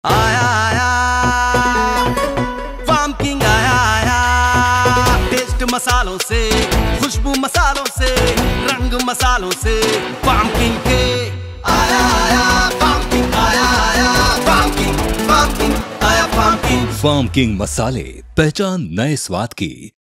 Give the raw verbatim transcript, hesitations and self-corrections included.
आया आया farm king आया आया, टेस्ट मसालों से, खुशबू मसालों से, रंग मसालों से, फार्म किंग के आया आया फार्म किंग आया आया फार्म किंग फार्म किंग आया फार्म किंग। फार्म किंग मसाले, पहचान नए स्वाद की।